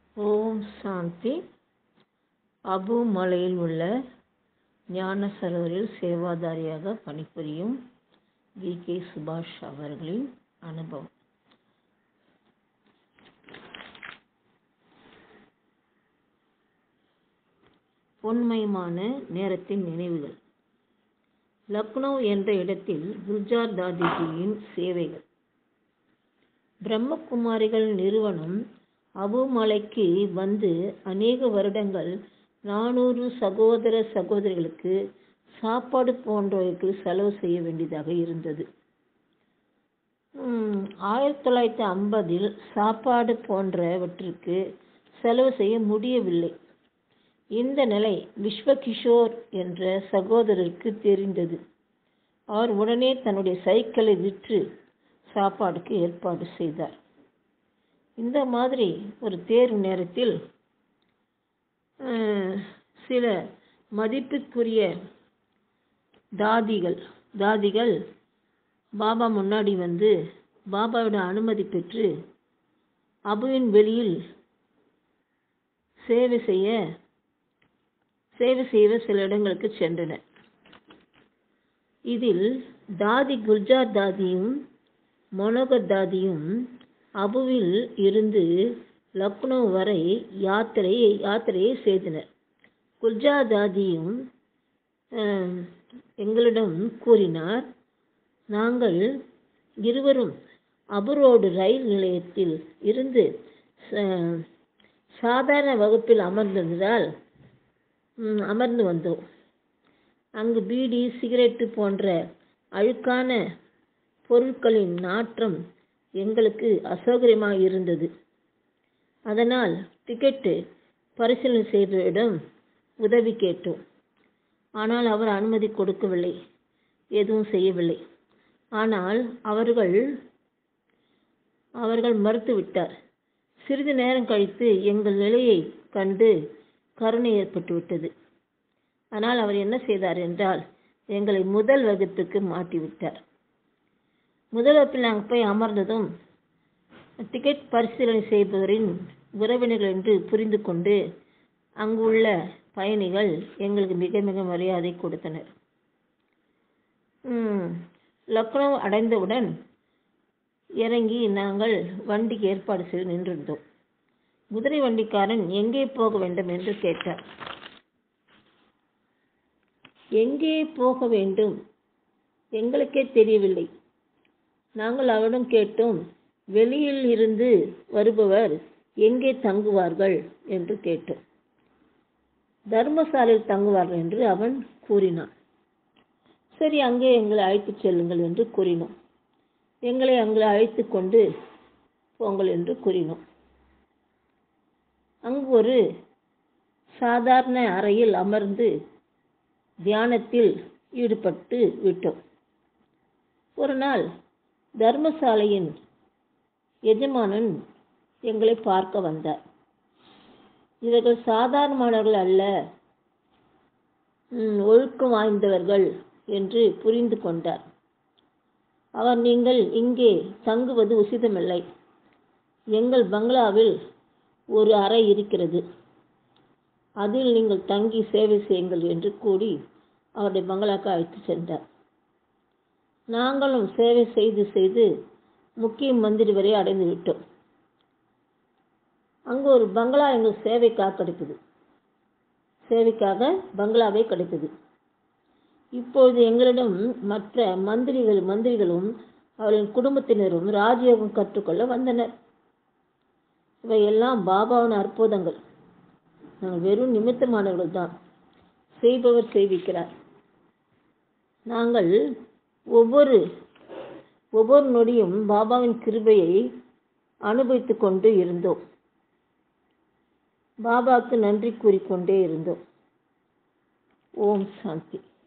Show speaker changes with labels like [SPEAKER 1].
[SPEAKER 1] ஓம் சாந்தி. அபு மலையில் உள்ள ஞான சரோவரில் சேவாதாரியாக பணிபுரியும் வி.கே. சுபாஷ் அவர்களின் அனுபவம். பொன்மயமான நேரத்தின் நினைவுகள். லக்னோ என்ற இடத்தில் குல்ஜார் தாதிஜியின் சேவைகள். பிரம்மகுமாரிகள் நிறுவனம் அபு மலைக்கு வந்து அநேக வருடங்கள் 400 சகோதர சகோதரிகளுக்கு சாப்பாடு போன்றவைக்கு செலவு செய்ய வேண்டியதாக இருந்தது. 1950 சாப்பாடு போன்றவற்றிற்கு செலவு செய்ய முடியவில்லை. இந்த நிலை விஸ்வகிஷோர் என்ற சகோதரருக்கு தெரிந்தது. அவர் உடனே தன்னுடைய சைக்கிளை விற்று சாப்பாடுக்கு ஏற்பாடு செய்தார். இந்த மாதிரி ஒரு தேர்வு நேரத்தில் சில மதிப்புக்குரிய தாதிகள் பாபா முன்னாடி வந்து பாபாவோட அனுமதி பெற்று அபுவின் வெளியில் சேவை செய்ய சில இடங்களுக்கு சென்றனர். இதில் தாதி குல்ஜார் தாதியும் மனோகர் தாதியும் அபுவில் இருந்து லக்னோ வரை யாத்திரையை செய்தனர். குல்ஜார் தாதியும் எங்களிடம் கூறினார், நாங்கள் இருவரும் அபுரோடு ரயில் நிலையத்தில் இருந்து சாதாரண வகுப்பில் அமர்ந்து வந்தோம். அங்கு பீடி, சிகரெட்டு போன்ற அழுக்கான பொருட்களின் நாற்றம் எங்களுக்கு அசௌகரியமாக இருந்தது. அதனால் டிக்கெட்டு பரிசீலனை செய்தவரிடம் உதவி கேட்டோம். ஆனால் அவர் அனுமதி கொடுக்கவில்லை, எதுவும் செய்யவில்லை. ஆனால் அவர்கள் மறுத்துவிட்டார். சிறிது நேரம் கழித்து எங்கள் நிலையை கண்டு கருணை ஏற்பட்டுவிட்டது. ஆனால் அவர் என்ன செய்தார் என்றால், எங்களை முதல் வகுப்புக்கு மாற்றிவிட்டார். முதல் வகுப்பில் நாங்கள் போய் அமர்ந்ததும் டிக்கெட் பரிசீலனை செய்பவரின் உறவினர்கள் என்று புரிந்து கொண்டு அங்கு உள்ள பயணிகள் எங்களுக்கு மிக மிக மரியாதை கொடுத்தனர். லக்னோ அடைந்தவுடன் இறங்கி நாங்கள் வண்டிக்கு ஏற்பாடு செய்து நின்றிருந்தோம். குதிரை வண்டிக்காரன் எங்கே போக வேண்டும் என்று கேட்டார். எங்கே போக வேண்டும் எங்களுக்கே தெரியவில்லை. நாங்கள் அவரிடம் கேட்டோம், வெளியில் இருந்து வருபவர் எங்கே தங்குவார்கள் என்று கேட்டோம். தர்மசாலையில் தங்குவார்கள் என்று அவன் கூறினான். சரி, அங்கே எங்களை அழைத்து செல்லுங்கள் என்று கூறினோம். எங்களை அங்கே அழைத்து கொண்டு போங்கள் என்று கூறினோம். அங்கு ஒரு சாதாரண அறையில் அமர்ந்து தியானத்தில் ஈடுபட்டு விட்டோம். ஒரு நாள் தர்மசாலையின் எஜமானன் எங்களை பார்க்க வந்தார். இவர்கள் சாதாரணமானவர்கள் அல்ல, ஒழுக்கம் வாய்ந்தவர்கள் என்று புரிந்து கொண்டார். அவர், நீங்கள் இங்கே தங்குவது உசிதமில்லை. எங்கள் பங்களாவில் ஒரு அறை இருக்கிறது, அதில் நீங்கள் தங்கி சேவை செய்யுங்கள் என்று கூறி அவருடைய பங்களாவுக்கு அழைத்து சென்றார். நாங்களும் சேவை செய்து முக்கிய மந்திரி வரை அடைந்து விட்டோம். அங்கு ஒரு பங்களா எங்கள் சேவைக்காக பங்களாவே கிடைத்தது. இப்பொழுது எங்களிடம் மற்ற மந்திரிகளும் அவர்களின் குடும்பத்தினரும் ராஜயோகம் கற்றுக்கொள்ள வந்தனர். இவையெல்லாம் பாபாவின் அற்புதங்கள். நாங்கள் வெறும் நிமித்தமானவர்கள் தான். செய்பவர் செய்விக்கிறார். நாங்கள் ஒவ்வொரு நொடியும் பாபாவின் கிருபையை அனுபவித்துக் கொண்டு இருந்தோம். பாபாவுக்கு நன்றி கூறிக்கொண்டே இருந்தோம். ஓம் சாந்தி.